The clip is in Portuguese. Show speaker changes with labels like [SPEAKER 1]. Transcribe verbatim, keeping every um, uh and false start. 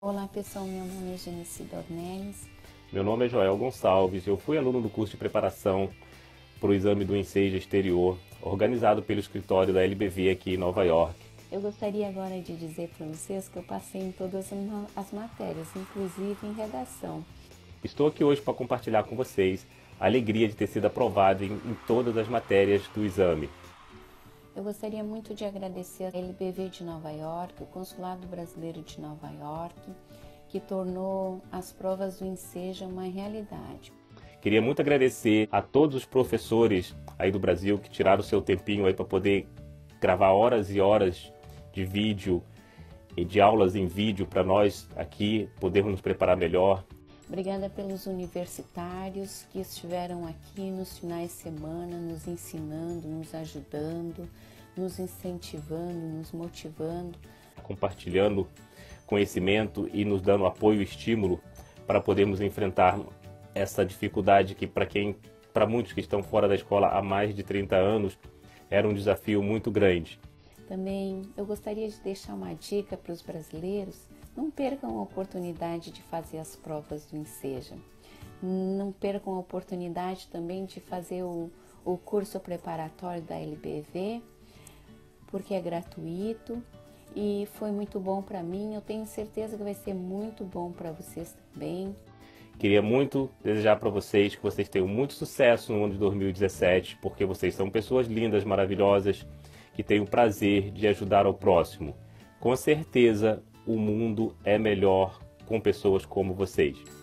[SPEAKER 1] Olá pessoal, meu nome é Genice Dornelles.
[SPEAKER 2] Meu nome é Joel Gonçalves, eu fui aluno do curso de preparação para o exame do Enseja Exterior, organizado pelo escritório da L B V aqui em Nova York.
[SPEAKER 1] Eu gostaria agora de dizer para vocês que eu passei em todas as matérias, inclusive em redação.
[SPEAKER 2] Estou aqui hoje para compartilhar com vocês a alegria de ter sido aprovado em, em todas as matérias do exame.
[SPEAKER 1] Eu gostaria muito de agradecer a L B V de Nova York, o Consulado Brasileiro de Nova York, que tornou as provas do Enseja uma realidade.
[SPEAKER 2] Queria muito agradecer a todos os professores aí do Brasil que tiraram o seu tempinho aí para poder gravar horas e horas de vídeo e de aulas em vídeo para nós aqui podermos nos preparar melhor.
[SPEAKER 1] Obrigada pelos universitários que estiveram aqui nos finais de semana, nos ensinando, nos ajudando, nos incentivando, nos motivando.
[SPEAKER 2] Compartilhando conhecimento e nos dando apoio e estímulo para podermos enfrentar essa dificuldade que para quem, para muitos que estão fora da escola há mais de trinta anos, era um desafio muito grande.
[SPEAKER 1] Também eu gostaria de deixar uma dica para os brasileiros: não percam a oportunidade de fazer as provas do Enseja. Não percam a oportunidade também de fazer o, o curso preparatório da L B V, porque é gratuito e foi muito bom para mim. Eu tenho certeza que vai ser muito bom para vocês também.
[SPEAKER 2] Queria muito desejar para vocês que vocês tenham muito sucesso no ano de dois mil e dezessete, porque vocês são pessoas lindas, maravilhosas, que têm o prazer de ajudar ao próximo. Com certeza, o mundo é melhor com pessoas como vocês.